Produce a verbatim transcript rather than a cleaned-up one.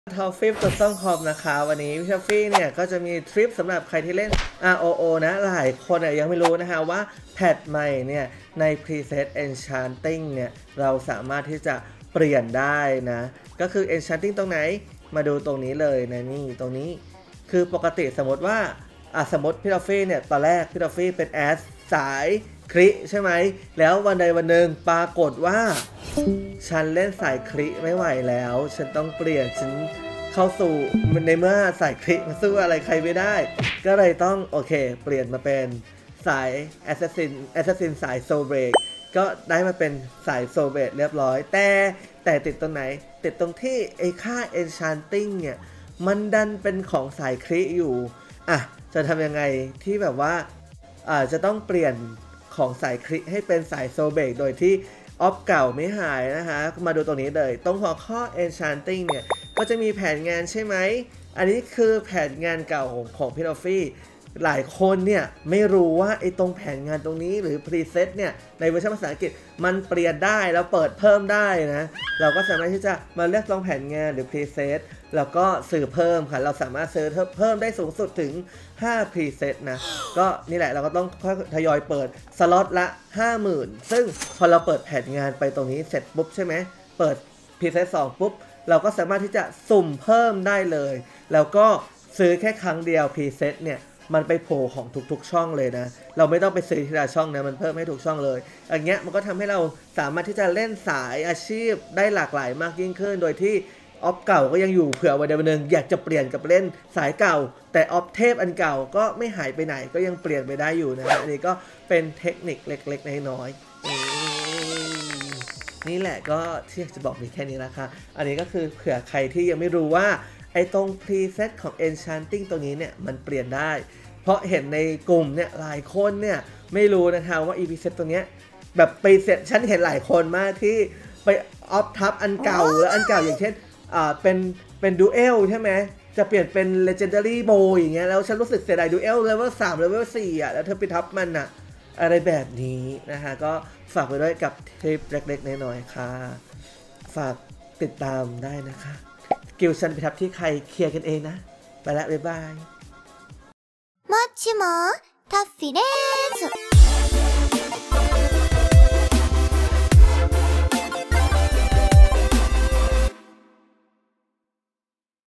ทอฟฟี่ตัวต้องคอมนะคะวันนี้พี่ทอฟฟี่เนี่ยก็จะมีทริปสำหรับใครที่เล่น อาร์ โอ โอ นะหลายคนยังไม่รู้นะคะว่าแพทใหม่เนี่ยใน Preset Enchanting เนี่ยเราสามารถที่จะเปลี่ยนได้นะก็คือ Enchanting ตรงไหนมาดูตรงนี้เลยนะนี่ตรงนี้คือปกติสมมติว่าอ่ะสมมติพี่ทอฟฟี่เนี่ยตอนแรกพี่ทอฟฟี่เป็นแอสสายคริใช่ไหมแล้ววันใดวันหนึ่งปรากฏว่าฉันเล่นสายคริไม่ไหวแล้วฉันต้องเปลี่ยนฉันเข้าสู่ในเมื่อสายคริมาสู้อะไรใครไม่ได้ก็เลยต้องโอเคเปลี่ยนมาเป็นสาย Assassin Assassin สาย Soul Break ก็ได้มาเป็นสาย Soul Break เรียบร้อยแต่แต่ติดตรงไหนติดตรงที่ไอ้ค่า Enchanting เนี่ยมันดันเป็นของสายคริอยู่อ่ะจะทำยังไงที่แบบว่าอ่าจะต้องเปลี่ยนของสายคริให้เป็นสาย Soul Break โดยที่ออฟเก่าไม่หายนะคะมาดูตรงนี้เลยตรงหัวข้อ Enchanting เนี่ยก็จะมีแผนงานใช่ไหมอันนี้คือแผนงานเก่าของของพี่ทอฟฟี่หลายคนเนี่ยไม่รู้ว่าไอ้ตรงแผนงานตรงนี้หรือ Preset เนี่ยในเวอร์ชันภาษาอังกฤษมันเปลี่ยนได้แล้วเปิดเพิ่มได้นะเราก็สามารถที่จะมาเลือกลองแผนงานหรือ Preset แล้วก็ซื้อเพิ่มค่ะเราสามารถซื้อเพิ่มได้สูงสุดถึงห้า Preset นะก็นี่แหละเราก็ต้องค่อยทยอยเปิดสล็อตละ ห้าหมื่น ซึ่งพอเราเปิดแผนงานไปตรงนี้เสร็จปุ๊บใช่ไหมเปิด Preset สองปุ๊บเราก็สามารถที่จะสุ่มเพิ่มได้เลยแล้วก็ซื้อแค่ครั้งเดียว Preset เนี่ยมันไปโผล่ของทุกๆช่องเลยนะเราไม่ต้องไปซื้อทีละช่องนะมันเพิ่มให้ทุกช่องเลยอย่างเงี้ยมันก็ทำให้เราสามารถที่จะเล่นสายอาชีพได้หลากหลายมากยิ่งขึ้นโดยที่ออฟเก่าก็ยังอยู่เผื่อวันใดวันหนึ่งอยากจะเปลี่ยนกับเล่นสายเก่าแต่ออฟเทพอันเก่าก็ไม่หายไปไหนก็ยังเปลี่ยนไปได้อยู่นะอันนี้ก็เป็นเทคนิคเล็กๆน้อยๆนี่แหละก็ที่จะบอกมีแค่นี้นะคะอันนี้ก็คือเผื่อใครที่ยังไม่รู้ว่าไอ้ตรง preset ของ enchanting ตัวนี้เนี่ยมันเปลี่ยนได้เพราะเห็นในกลุ่มเนี่ยหลายคนเนี่ยไม่รู้นะคะว่า อี preset ตัวเนี้ยแบบไปเสร็จฉันเห็นหลายคนมากที่ไปออฟทับอันเก่าแล้วอันเก่าอย่างเช่นอ่าเป็นเป็นดูเอลใช่ไหมจะเปลี่ยนเป็น legendary bow อย่างเงี้ยแล้วฉันรู้สึกเสียดายดูเอลเลเวลสามเลเวลสี่อ่ะแล้วเธอไปทับมันอ่ะอะไรแบบนี้นะคะก็ฝากไปด้วยกับเทปเล็กๆน้อยๆค่ะฝากติดตามได้นะคะกิลชันไปทับที่ใครเคลียร์กันเองนะไปแล้วบ๊ายบายもっちもタッフィです